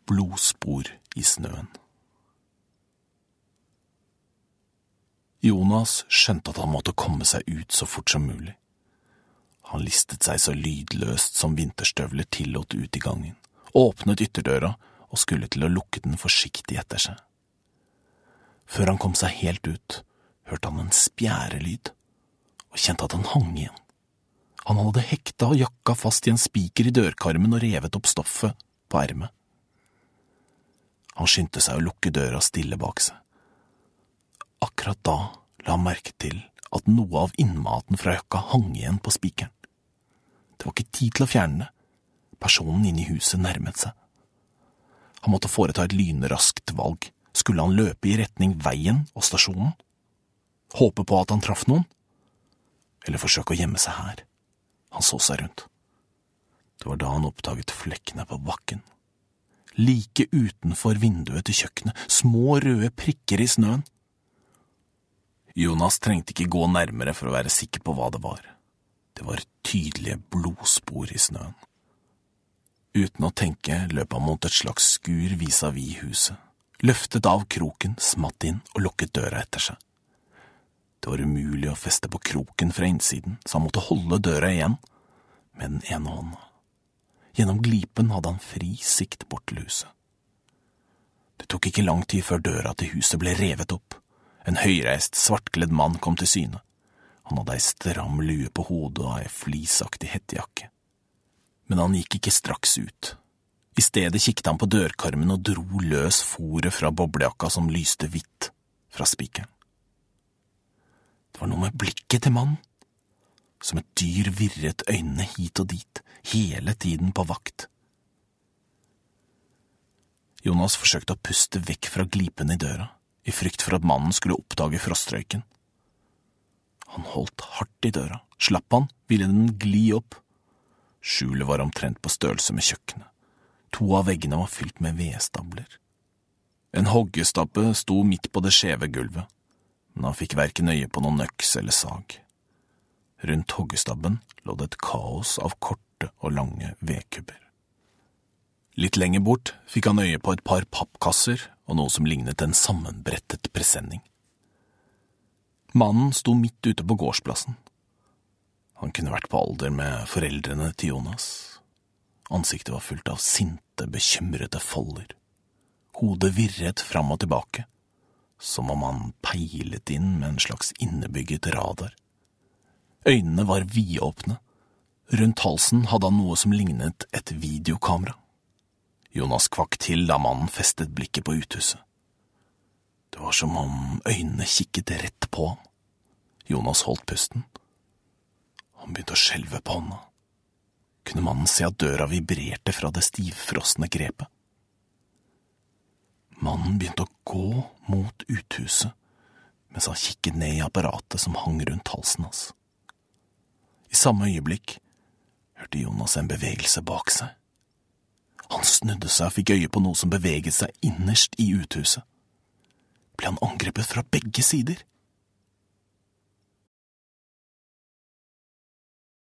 blodspor i snøen. Jonas skjønte at han måtte komme seg ut så fort som mulig. Han listet seg så lydløst som vinterstøvler tillot ut i gangen, åpnet ytterdøra og skulle til å lukke den forsiktig etter seg. Før han kom seg helt ut, hørte han en spjærelyd, og kjente at han hang igjen. Han hadde hekta jakka fast i en spiker i dørkarmen og revet opp stoffet på ermet. Han skyndte seg å lukke døra stille bak seg. Akkurat da la han merke til at noe av innmaten fra jakka hang igjen på spikeren. Det var ikke tid til å fjerne det. Personen inne i huset nærmet seg. Han måtte foreta et lynraskt valg. Skulle han løpe i retning veien og stasjonen? Håpe på at han traff noen? Eller forsøke å gjemme seg her? Han så seg rundt. Det var da han oppdaget flekkene på bakken. Like utenfor vinduet til kjøkkenet, små røde prikker i snøen. Jonas trengte ikke gå nærmere for å være sikker på hva det var. Det var tydelige blodspor i snøen. Uten å tenke løp han mot et slags skur vis-à-vis huset, løftet av kroken, smatt inn og lukket døra etter seg. Det var umulig å feste på kroken fra innsiden, så han måtte holde døra igjen med den ene hånda. Gjennom glipen hadde han fri sikt bort til huset. Det tok ikke lang tid før døra til huset ble revet opp. En høyreist, svartkledd mann kom til syne. Han hadde ei stram lue på hodet og ei flisaktig hettejakke. Men han gikk ikke straks ut. I stedet kikket han på dørkarmen og dro løs fôret fra boblejakka som lyste hvitt fra spikeren. Det var noe med blikket til mannen. Som et dyr virret øynene hit og dit, hele tiden på vakt. Jonas forsøkte å puste vekk fra glipen i døra, i frykt for at mannen skulle oppdage frostrøyken. Han holdt hardt i døra. Slapp han, ville den gli opp. Skjulet var omtrent på størrelse med kjøkkenet. 2 av veggene var fylt med vedstabler. En hoggestabbe sto midt på det skjeve gulvet, men han fikk hverken øye på noen øks eller sag. Rundt hoggestabben lå det et kaos av korte og lange vedkubber. Litt lenger bort fikk han øye på et par pappkasser og noe som lignet en sammenbrettet presenning. Mannen sto midt ute på gårdsplassen. Han kunne vært på alder med foreldrene til Jonas. Ansiktet var fullt av sinte, bekymrede folder. Hodet virret fram og tilbake, som om han peilet inn med en slags innebygget radar. Øynene var vidåpne. Rundt halsen hadde han noe som lignet et videokamera. Jonas kvakk til da mannen festet blikket på uthuset. Det var som om øynene kikket rett på ham. Jonas holdt pusten. Han begynte å skjelve på hånda. Kunne mannen se at døra vibrerte fra det stivfrosne grepet. Mannen begynte å gå mot uthuset, mens han kikket ned i apparatet som hang rundt halsen hans. I samme øyeblikk hørte Jonas en bevegelse bak seg. Han snudde seg og fikk øye på noe som beveget seg innerst i uthuset. Ble han angrepet fra begge sider?